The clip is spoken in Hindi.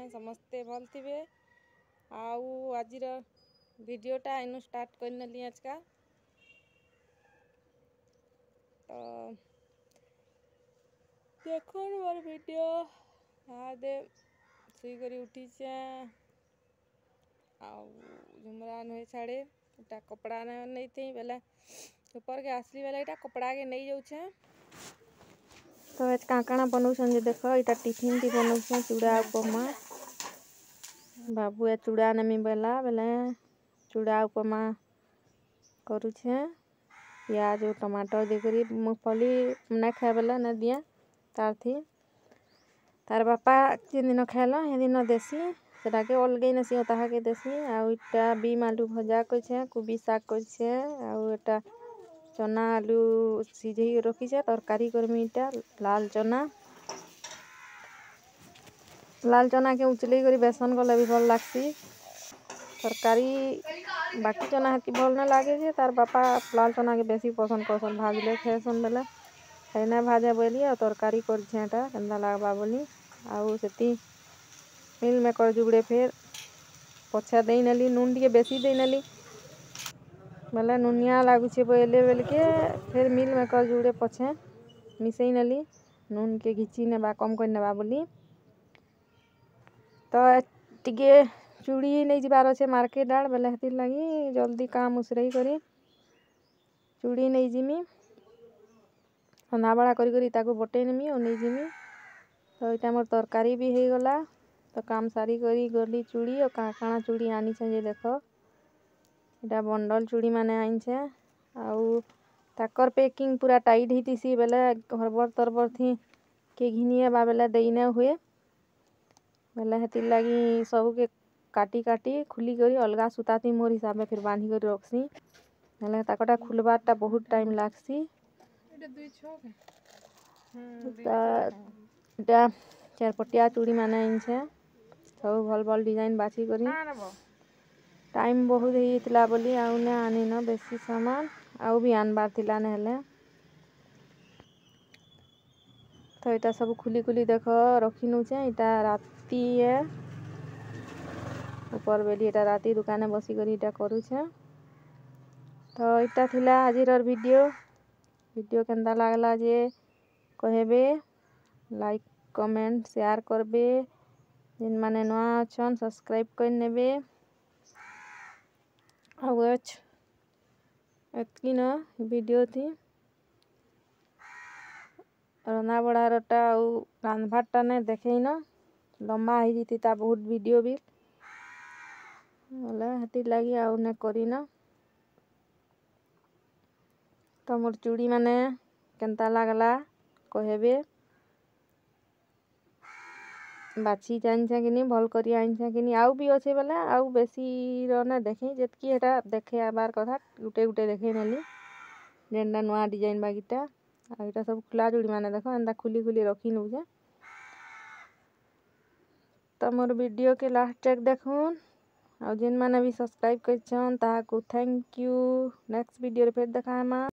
समस्ते भल थे आज वीडियोटा इनु स्टार्ट करनेली आजका तो देखो मोर वीडियो दे सुईकरी उठीचे झुमरा नुहे छाड़े इटा कपड़ा नहीं थी बेले ऊपर के आसली बेले इटा कपड़ा के नहीं जाऊे तो आज काकाना बनाऊँ देख इटा टिफिन टी बनाऊँ चूड़ा उपमा बाबू ए चूड़ा नेमी बेला बेले चूड़ा उपमा करुछे प्याज और टमाटर देकरी मूंगफली नहीं खाए बेला नहीं दिए तार थी तार बापा जिन दिन खाएला हे दिन देसी सेटा के अलगे नसी ताहा के देसी आउटा बीम आलू भजा करछे कोबी साग करछे आउटा चना आलू सिझे रखी छे तरकारी करमी इटा लाल चना के उचले करी बेसन गले भी भल लागसी तरकारी बाकी चना हकी भल न लागे जे तार बापा लाल चना के बेसी पसंद करसन भाजले खेसन बेले खाइना भाजे बोली और तरकारी करछे एटा केंदा लागबा बोली आउ सेती मिल मेकर जुगड़े फिर पछा दे नेली नून टिके बेसी दे नेली बेले नुनिया लागुछे बोले बेल के फिर मिल मेकर जुगड़े पछे मिसई नेली नून के घिची नेबा कम कर नेबा बोली तो टिके चूड़ी नहीं जीवार अच्छे मार्केट आड़ बेले हेतिर लगी जल्दी काम उसरई करी चूड़ी नहीं जिमी रंधा बड़ा करी ताको बटे नेमी और नहीं जिमी तो इटा मोर तरकारी भी हो गला तो काम सारी करी गली चूड़ी और काकाना चूड़ी आनी छे देख इटा बंडल चूड़ी माने आइन छे आउ ताकर पैकिंग पूरा टाइट ही तीसी बेले हरबर तरबर थी के घिनिए बा बेले देने हुए बेले हेतिर लगी सब के काटी काटी खुली करी अलगा सुता थी मोर हिसाब में फिर बांधी कर रखसी बेले ताकटा खुलबारटा बहुत टाइम लागसी इटा चारपटिया चूड़ी माने आइन छे सब भल भल डिजाइन बाछी करी टाइम बहुत ही बोली आउ ने आनी न बेसी सामान आउ भी आनबार थिला ने हेले तो इटा सब खुली खुली देख रखी नौचे इटा राती है ऊपर बेली इटा राती दुकाने बसी करी इटा करूछे तो इटा थिला आजिर वीडियो केंदा लागला जे कहबे लाइक कमेंट शेयर करबे जिन माने नवा अछन सब्सक्राइब कर नेबे एतकी न वीडियो थी रंधा बड़ारटा रांधबारटा ने देखे न लंबा ही जीती ता बहुत वीडियो भी बोले हेतिर लगी आउ ने करी न तो मोर चूड़ी माने केंता लागला कहबे बाछी जान छे कि भल करी आइन छे कि आउ भी अच्छे बेले आउ बेसी रने देखे जेतकी एटा देखे आबार कथा गुटे गुटे देखे नेली जेंडा नवा डिजाइन बागीटा आ इटा सब खुला चूड़ी माने देखो एंदा खुली खुली रखी नउजे तो मोर वीडियो के लास्ट तक देखुन और जिन माने भी सब्सक्राइब करछन ताहा को थैंक यू नेक्स्ट वीडियो रे फिर देखामा।